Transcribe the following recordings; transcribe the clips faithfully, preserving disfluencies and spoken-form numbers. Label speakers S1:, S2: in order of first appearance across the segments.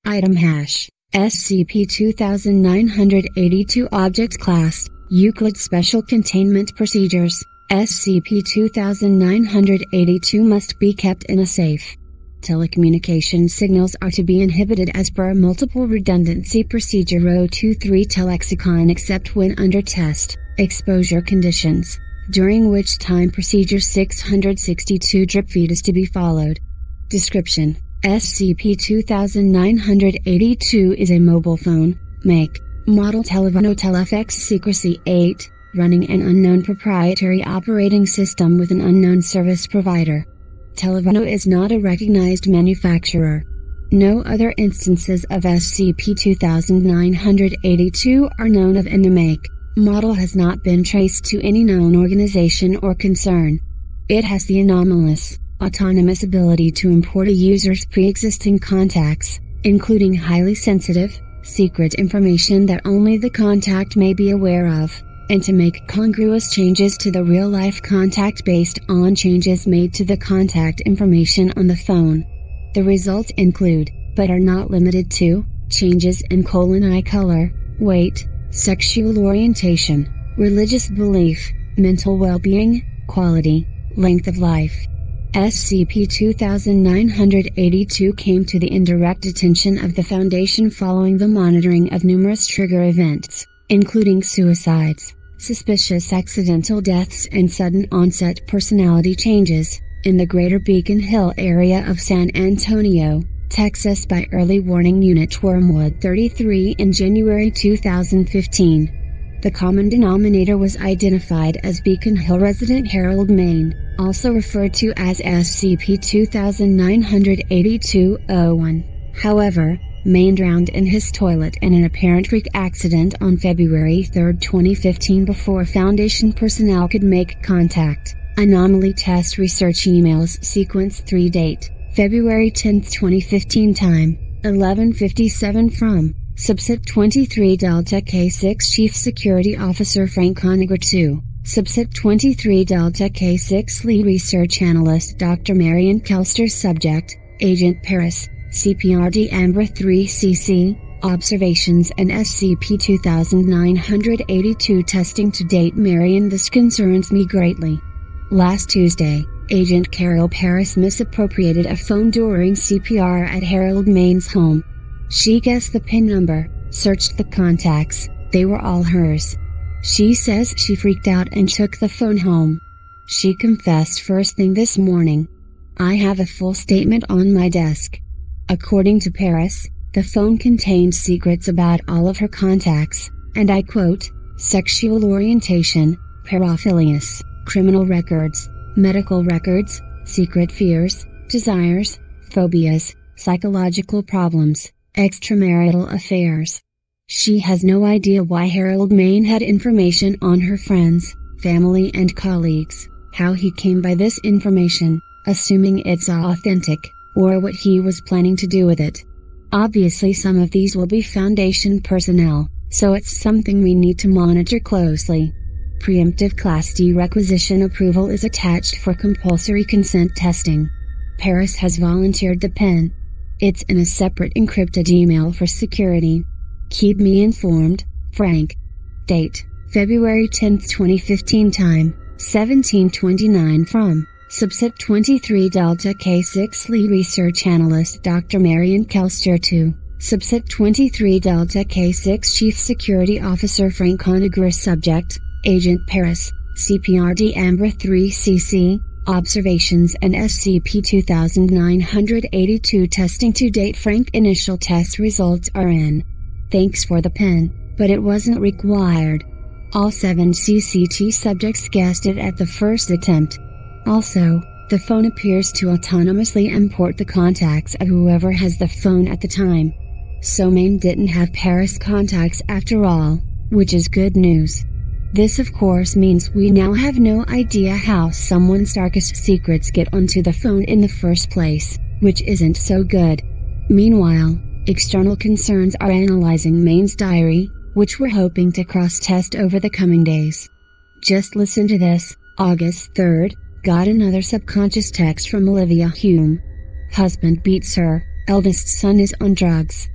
S1: Item hash, S C P two nine eight two Object Class, Euclid Special Containment Procedures, S C P two nine eight two must be kept in a safe. Telecommunication signals are to be inhibited as per Multiple Redundancy Procedure zero two three Telexicon except when under test, exposure conditions, during which time Procedure six hundred sixty-two drip feed is to be followed. Description: S C P two nine eight two is a mobile phone, make, model Televono Telefx Secrecy eight, running an unknown proprietary operating system with an unknown service provider. Televono is not a recognized manufacturer. No other instances of S C P two nine eight two are known of, and the make, model has not been traced to any known organization or concern. It has the anomalous, autonomous ability to import a user's pre-existing contacts, including highly sensitive, secret information that only the contact may be aware of, and to make congruous changes to the real-life contact based on changes made to the contact information on the phone. The results include, but are not limited to, changes in colon eye color, weight, sexual orientation, religious belief, mental well-being, quality, length of life. S C P two nine eight two came to the indirect attention of the Foundation following the monitoring of numerous trigger events, including suicides, suspicious accidental deaths and sudden onset personality changes, in the greater Beacon Hill area of San Antonio, Texas by Early Warning Unit Wormwood thirty-three in January two thousand fifteen. The common denominator was identified as Beacon Hill resident Harold Main, also referred to as S C P two nine eight two oh one. However, Main drowned in his toilet in an apparent freak accident on February third twenty fifteen before Foundation personnel could make contact. Anomaly Test Research Emails Sequence three Date, February tenth twenty fifteen Time, eleven fifty-seven From, Subset twenty-three Delta K six Chief Security Officer Frank Honegger two, Subset twenty-three Delta K six Lead Research Analyst Doctor Marion Kelster Subject, Agent Paris, C P R D Amber three C C, Observations and S C P two nine eight two Testing to date. Marion, this concerns me greatly. Last Tuesday, Agent Carol Paris misappropriated a phone during C P R at Harold Main's home. She guessed the PIN number, searched the contacts, they were all hers. She says she freaked out and took the phone home. She confessed first thing this morning. I have a full statement on my desk. According to Paris, the phone contained secrets about all of her contacts, and I quote, sexual orientation, paraphilias, criminal records, medical records, secret fears, desires, phobias, psychological problems, extramarital affairs. She has no idea why Harold Main had information on her friends, family and colleagues, how he came by this information, assuming it's authentic, or what he was planning to do with it. Obviously some of these will be Foundation personnel, so it's something we need to monitor closely. Preemptive Class D requisition approval is attached for compulsory consent testing. Paris has volunteered the PIN. It's in a separate encrypted email for security. Keep me informed, Frank. Date, February tenth twenty fifteen Time, seventeen twenty-nine From, Subset twenty-three Delta K six Lead Research Analyst Doctor Marion Kelster two, Subset twenty-three Delta K six Chief Security Officer Frank Honegger Subject, Agent Paris, C P R D Amber three C C, Observations and S C P two nine eight two Testing to date. Frank, initial test results are in. Thanks for the PIN, but it wasn't required. All seven C C T subjects guessed it at the first attempt. Also, the phone appears to autonomously import the contacts of whoever has the phone at the time. So Main didn't have Paris contacts after all, which is good news. This of course means we now have no idea how someone's darkest secrets get onto the phone in the first place, which isn't so good. Meanwhile, external concerns are analyzing Main's diary, which we're hoping to cross-test over the coming days. Just listen to this. August third, got another subconscious text from Olivia Hume. Husband beats her, eldest son is on drugs,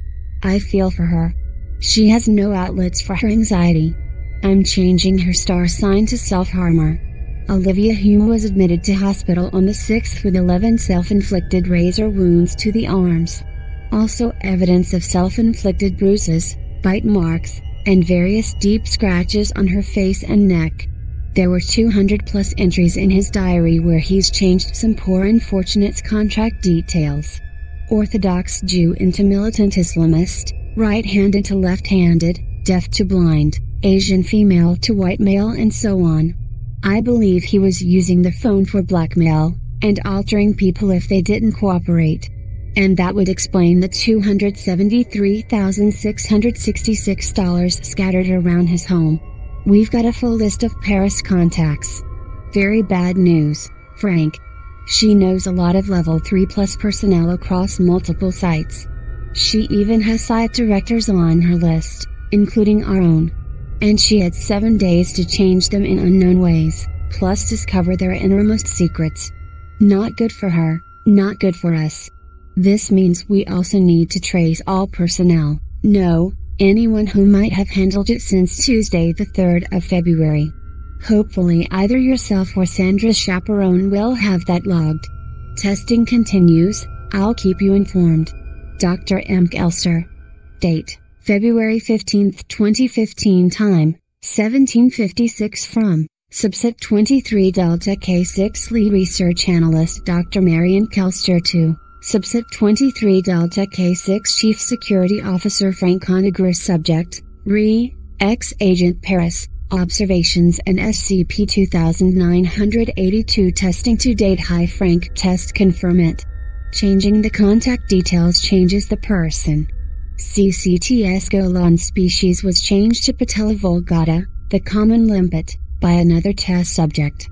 S1: I feel for her. She has no outlets for her anxiety. I'm changing her star sign to self-harmer. Olivia Hume was admitted to hospital on the sixth with eleven self-inflicted razor wounds to the arms. Also evidence of self-inflicted bruises, bite marks, and various deep scratches on her face and neck. There were two hundred plus entries in his diary where he's changed some poor unfortunate's contract details. Orthodox Jew into militant Islamist, right-handed to left-handed, deaf to blind, Asian female to white male and so on. I believe he was using the phone for blackmail, and altering people if they didn't cooperate. And that would explain the two hundred seventy-three thousand six hundred sixty-six dollars scattered around his home. We've got a full list of Paris contacts. Very bad news, Frank. She knows a lot of level three plus personnel across multiple sites. She even has site directors on her list, including our own. And she had seven days to change them in unknown ways, plus discover their innermost secrets. Not good for her, not good for us. This means we also need to trace all personnel, no, anyone who might have handled it since Tuesday the third of February. Hopefully either yourself or Sandra's chaperone will have that logged. Testing continues, I'll keep you informed. Doctor M. Elster. Date, February fifteenth twenty fifteen. Time, seventeen fifty-six. From, Subset twenty-three Delta K six Lead Research Analyst Doctor Marion Kelster to Subset twenty-three Delta K six Chief Security Officer Frank Conagher. Subject, Re, Ex-Agent Paris, Observations and S C P two thousand nine hundred eighty-two. Testing to date. Hi Frank. Test confirm it. Changing the contact details changes the person. C C T S Golan species was changed to Patella vulgata, the common limpet, by another test subject.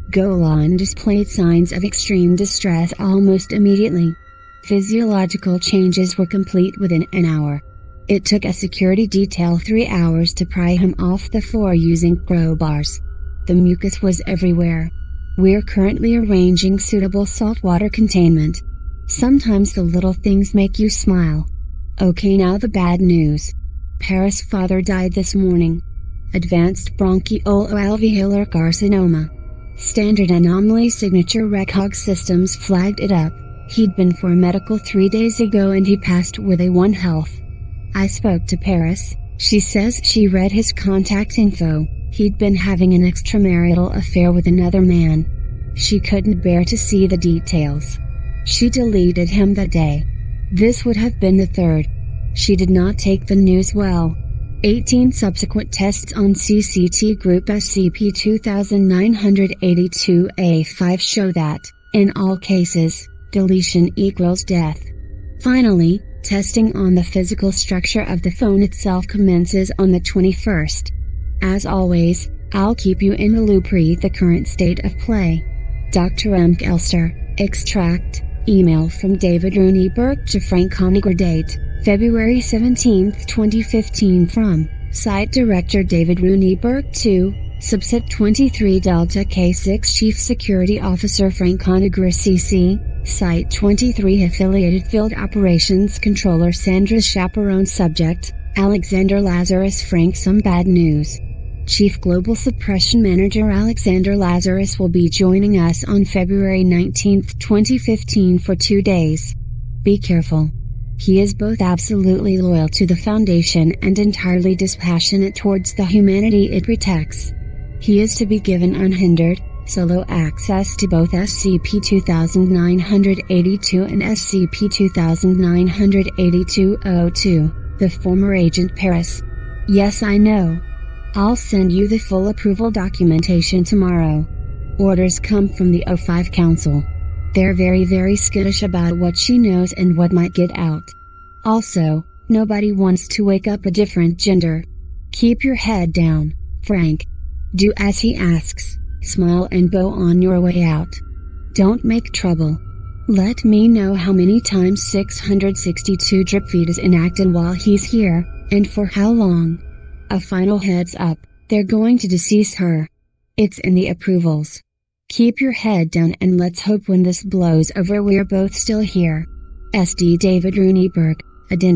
S1: Golan displayed signs of extreme distress almost immediately. Physiological changes were complete within an hour. It took a security detail three hours to pry him off the floor using crowbars. The mucus was everywhere. We're currently arranging suitable saltwater containment. Sometimes the little things make you smile. Okay, now the bad news. Paris' father died this morning. Advanced bronchial-alveolar carcinoma. Standard anomaly signature recog systems flagged it up. He'd been for medical three days ago and he passed with A one health. I spoke to Paris, she says she read his contact info. He'd been having an extramarital affair with another man. She couldn't bear to see the details. She deleted him that day. This would have been the third. She did not take the news well. eighteen subsequent tests on C C T Group S C P two thousand nine hundred eighty-two A five show that, in all cases, deletion equals death. Finally, testing on the physical structure of the phone itself commences on the twenty-first. As always, I'll keep you in the loop. Read the current state of play. Doctor M. Elster, extract, email from David Rooney Burke to Frank Conagher. Date, February seventeenth twenty fifteen. From, Site Director David Rooney Burke to, Subset twenty-three Delta K six Chief Security Officer Frank Conagher. C C, Site twenty-three Affiliated Field Operations Controller Sandra's chaperone. Subject, Alexander Lazarus. Frank. Some bad news. Chief Global Suppression Manager Alexander Lazarus will be joining us on February nineteenth twenty fifteen for two days. Be careful. He is both absolutely loyal to the Foundation and entirely dispassionate towards the humanity it protects. He is to be given unhindered, solo access to both S C P two thousand nine hundred eighty-two and S C P two thousand nine hundred eighty-two dash oh two, the former Agent Paris. Yes, I know. I'll send you the full approval documentation tomorrow. Orders come from the O five Council. They're very very skittish about what she knows and what might get out. Also, nobody wants to wake up a different gender. Keep your head down, Frank. Do as he asks, smile and bow on your way out. Don't make trouble. Let me know how many times six hundred sixty-two drip feed is enacted while he's here, and for how long. A final heads up, they're going to decease her. It's in the approvals. Keep your head down and let's hope when this blows over we're both still here. S D David Rooney Burke, Addendum,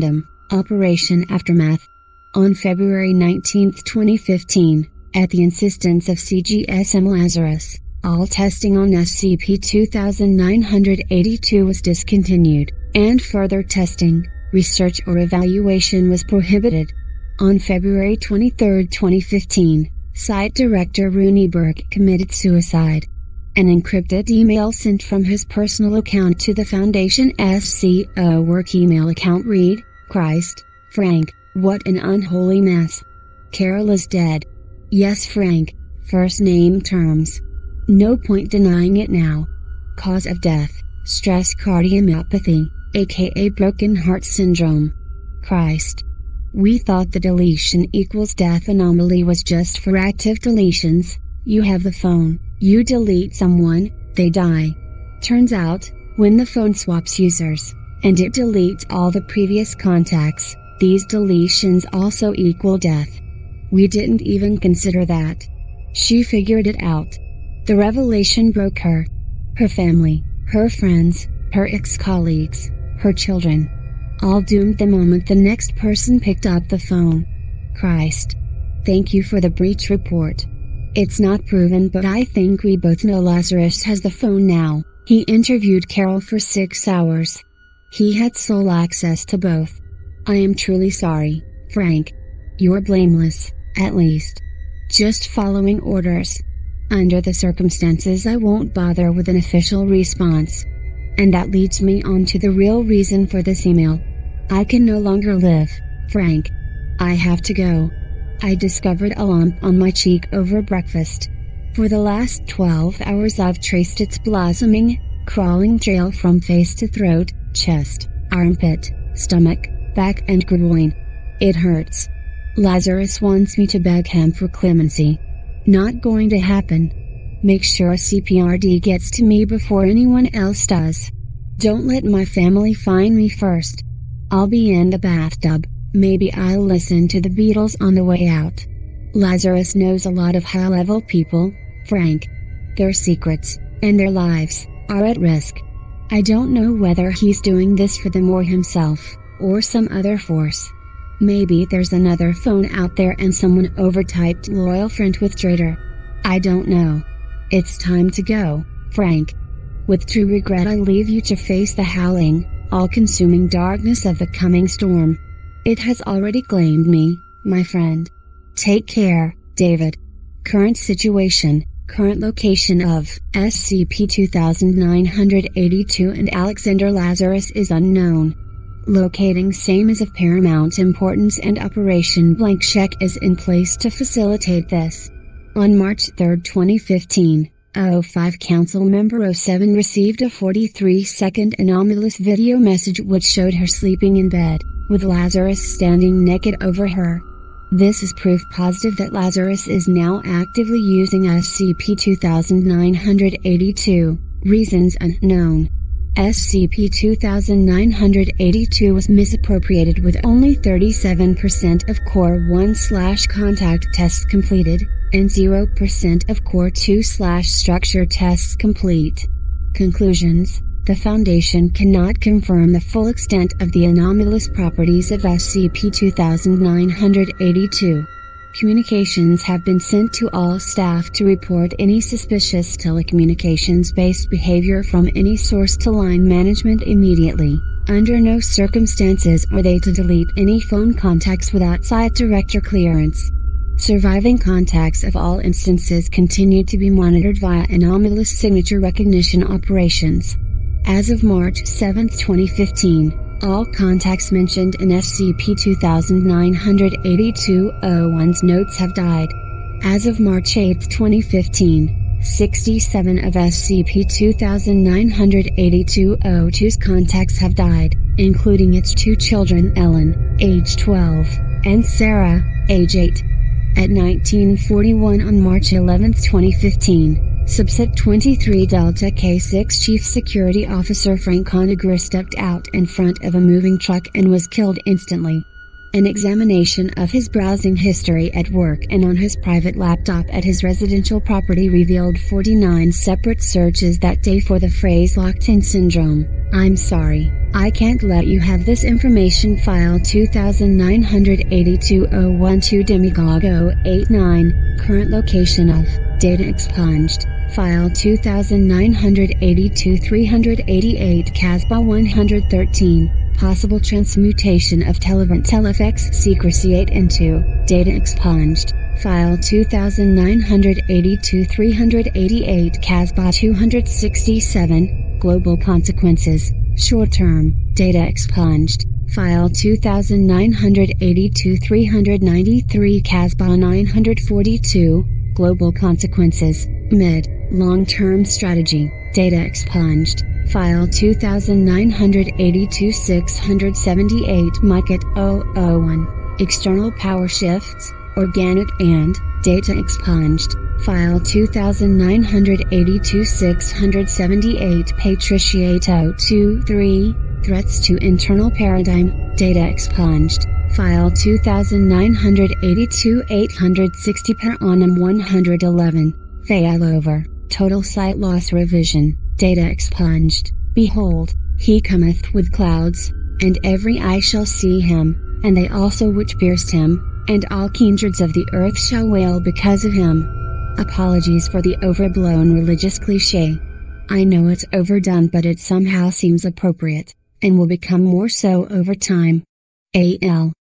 S1: Operation Aftermath. On February nineteenth twenty fifteen, at the insistence of C G S M Lazarus, all testing on S C P two thousand nine hundred eighty-two was discontinued, and further testing, research or evaluation was prohibited. On February twenty-third twenty fifteen, Site Director Rooney Burke committed suicide. An encrypted email sent from his personal account to the Foundation S C O work email account read, "Christ, Frank, what an unholy mess. Carol is dead. Yes, Frank, first name terms. No point denying it now. Cause of death, stress cardiomyopathy, aka broken heart syndrome. Christ. We thought the deletion equals death anomaly was just for active deletions. You have the phone, you delete someone, they die. Turns out, when the phone swaps users, and it deletes all the previous contacts, these deletions also equal death. We didn't even consider that. She figured it out. The revelation broke her. Her family, her friends, her ex-colleagues, her children. All doomed the moment the next person picked up the phone. Christ. Thank you for the breach report. It's not proven, but I think we both know Lazarus has the phone now. He interviewed Carol for six hours. He had sole access to both. I am truly sorry, Frank. You're blameless, at least. Just following orders. Under the circumstances, I won't bother with an official response. And that leads me on to the real reason for this email. I can no longer live, Frank. I have to go. I discovered a lump on my cheek over breakfast. For the last twelve hours I've traced its blossoming, crawling trail from face to throat, chest, armpit, stomach, back and groin. It hurts. Lazarus wants me to beg him for clemency. Not going to happen. Make sure C P R D gets to me before anyone else does. Don't let my family find me first. I'll be in the bathtub. Maybe I'll listen to the Beatles on the way out. Lazarus knows a lot of high-level people, Frank. Their secrets, and their lives, are at risk. I don't know whether he's doing this for them or himself, or some other force. Maybe there's another phone out there and someone overtyped loyal friend with traitor. I don't know. It's time to go, Frank. With true regret I leave you to face the howling, all-consuming darkness of the coming storm. It has already claimed me, my friend. Take care, David. Current situation, current location of S C P two thousand nine hundred eighty-two and Alexander Lazarus is unknown. Locating same is of paramount importance and Operation Blank Check is in place to facilitate this. On March third twenty fifteen, O five Council Member O seven received a forty-three second anomalous video message which showed her sleeping in bed, with Lazarus standing naked over her. This is proof positive that Lazarus is now actively using S C P two thousand nine hundred eighty-two, reasons unknown. S C P two thousand nine hundred eighty-two was misappropriated with only thirty-seven percent of Core one slash contact tests completed, and zero percent of Core two slash structure tests complete. Conclusions: the Foundation cannot confirm the full extent of the anomalous properties of S C P two thousand nine hundred eighty-two. Communications have been sent to all staff to report any suspicious telecommunications-based behavior from any source to line management immediately. Under no circumstances are they to delete any phone contacts without Site Director clearance. Surviving contacts of all instances continue to be monitored via anomalous signature recognition operations. As of March seventh twenty fifteen, all contacts mentioned in S C P two thousand nine hundred eighty-two dash oh one's notes have died. As of March eighth twenty fifteen, sixty-seven of S C P two thousand nine hundred eighty-two dash oh two's contacts have died, including its two children Ellen, age twelve, and Sarah, age eight. At nineteen forty-one on March eleventh twenty fifteen, Subset twenty-three Delta K six Chief Security Officer Frank Conagra stepped out in front of a moving truck and was killed instantly. An examination of his browsing history at work and on his private laptop at his residential property revealed forty-nine separate searches that day for the phrase locked-in syndrome. I'm sorry, I can't let you have this information. File two thousand nine hundred eighty-two dash oh one two Demagogue zero eight nine, current location of, data expunged. File two thousand nine hundred eighty-two dash three eighty-eight Casbah one hundred thirteen, possible transmutation of Televent Telefx secrecy eight into, data expunged. File two thousand nine hundred eighty-two dash three eighty-eight Casbah two hundred sixty-seven, global consequences, short term, data expunged. File two thousand nine hundred eighty-two dash three ninety-three Casbah nine hundred forty-two, global consequences, mid, long-term strategy, data expunged. File two thousand nine hundred eighty-two dash six seventy-eight Mycat zero zero one, external power shifts, organic and, data expunged. File two thousand nine hundred eighty-two dash six seventy-eight Patriciate zero two three, threats to internal paradigm, data expunged. File two thousand nine hundred eighty-two dash eight sixty Per annum one hundred eleven, failover, total site loss revision, data expunged. Behold, he cometh with clouds, and every eye shall see him, and they also which pierced him, and all kindreds of the earth shall wail because of him. Apologies for the overblown religious cliché. I know it's overdone, but it somehow seems appropriate, and will become more so over time. A L